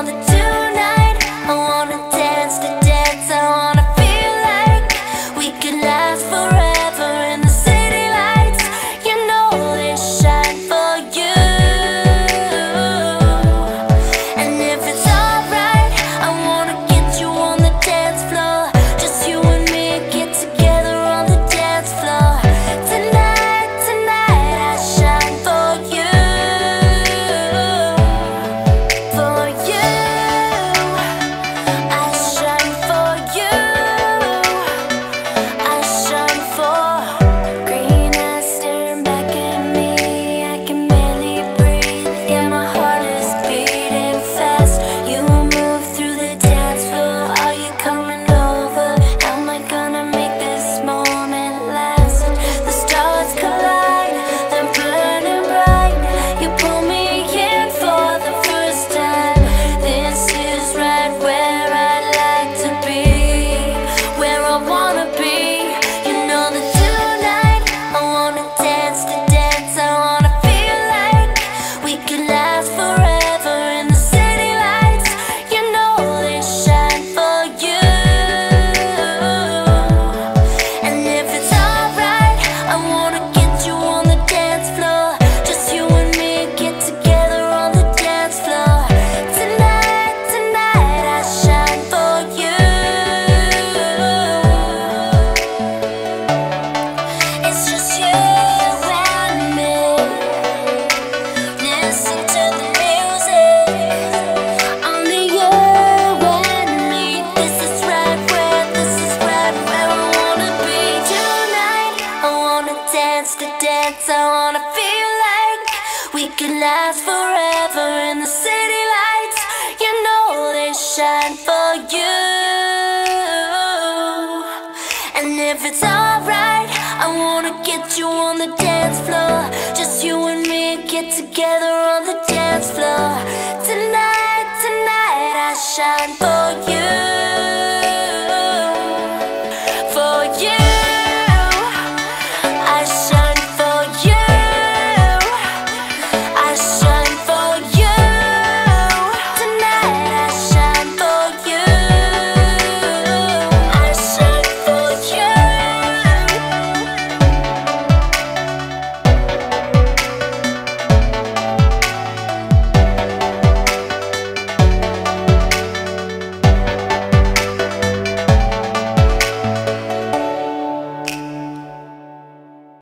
know that tonight I wanna dance to dance. I wanna feel like we could last forever in the city lights. You know they shine for you. And if it's alright, I wanna get you on the dance floor. Just you and me, get together on the dance floor. Tonight, tonight I shine for you. For you, I shine for you. I shine for green eyes staring back at me. I can barely breathe. Yeah, my heart is beating fast. You move through the dance floor. Are you coming over? How am I gonna make this moment last? The stars collide, they're burning bright. You pull me in for the first time. This is right where I'd like to be, where I wanna be. You know that tonight I wanna dance to dance. I wanna feel like we could last forever in the city lights. You know they shine for you. And if it's alright, I wanna get you on the dance floor. Just you and me, get together on the dance floor. Tonight, tonight I shine for you. It's just you and me. Listen to the music. Only you and me. This is right where I wanna be. Tonight I wanna dance to dance. I wanna feel like we could last forever in the city lights. You know they shine for you. And if it's alright, I wanna get you on the dance floor. Just you and me, get together on the dance floor. Tonight, tonight I shine for you.